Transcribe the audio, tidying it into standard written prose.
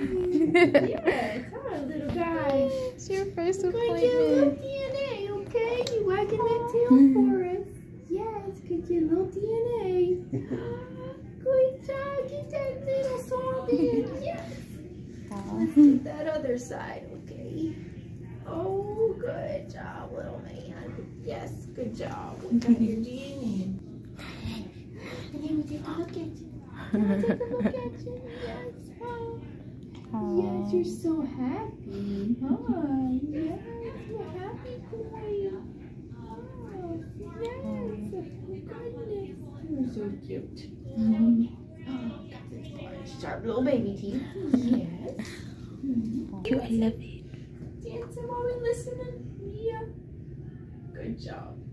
Yes, hi, little guy. It's your first Could you little appointment. DNA, okay? You wagging that tail for us. Yes, could you little DNA? Good job. Get that little swab in. Yes. Let's get that other side, okay? Oh, good job, little man. Yes, good job. We got your DNA. And then we take a look at you. Can I take a look at you? Yes. Oh. Yes, you're so happy. Oh, yes, you're happy boy. Oh, yes. Oh, goodness. You're so cute. Oh, got this large, sharp little baby teeth. Yes. I love it. Dancing while we listening. Yeah. Good job.